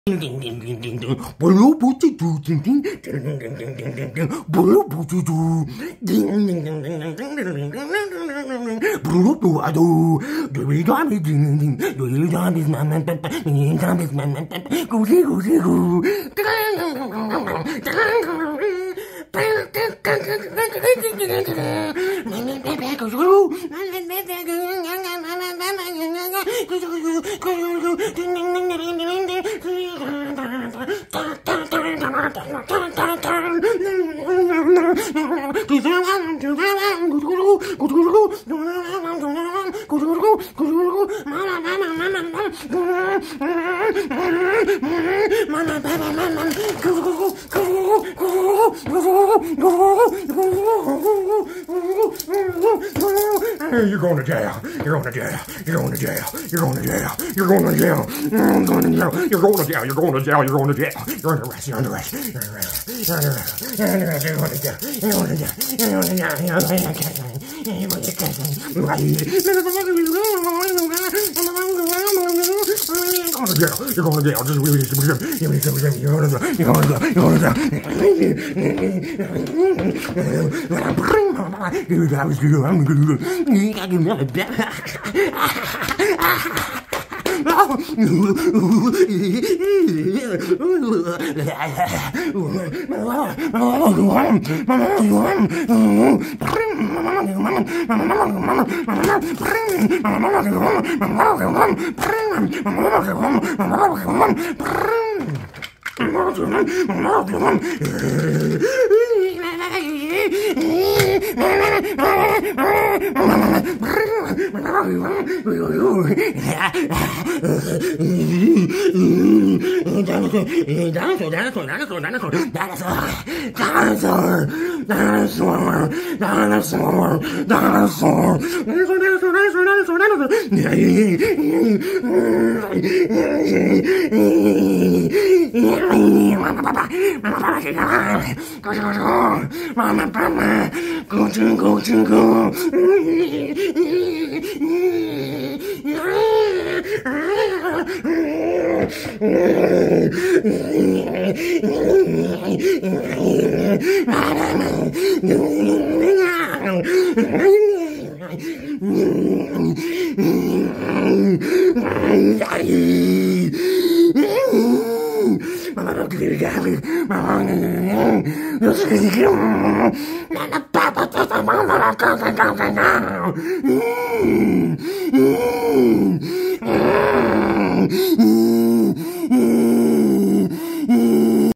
ding ding ding ding ding ding, bolo buti do ding ding ding ding ding ding ding ding ding, bolo buti do ding ding ding ding ding ding ding ding ding, bolo do ado, do we do me ding ding, do you do me man papa, me do me man papa, go go go You're going to jail. You're going to jail. You're going to jail. You're going to jail. You're going to jail. You're going to jail. You're going to jail. You're going to jail. You're going to jail. You're under arrest. You're under arrest. You're under arrest. You're under arrest. You're under arrest. You're going to jail. You're going to jail. You're going to jail. You're going to jail. You're going to jail. Just really, you're going to jail. You're going to jail. You're going to